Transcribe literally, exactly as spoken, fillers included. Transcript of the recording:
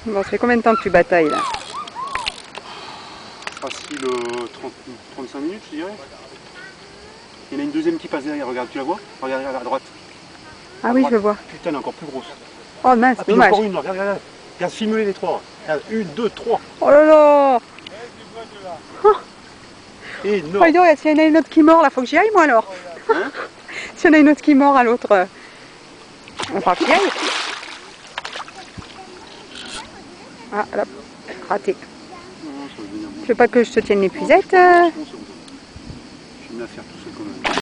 Bon, ça fait combien de temps que tu batailles là? Facile euh, trente, trente-cinq minutes, je dirais. Il y en a une deuxième qui passe derrière, regarde, tu la vois? Regarde, regarde à droite. Ah À oui, droite. je vois. Putain, elle est encore plus grosse. Oh mince, Ah, puis dommage. encore une, là. Regarde, regarde, regarde. Regarde, filme-les les trois. Regarde, une, deux, trois. Oh là là. Et Oh, non. dis donc, s'il y en a une autre qui mord, là, faut que j'y aille moi alors. Hein? S'il y en a une autre qui mord à l'autre, euh, on fera que j'y aille. Ah, là, raté. Non, ça va venir. Tu veux pas que je te tienne l'épuisette? Je suis venu à faire tout ça quand même.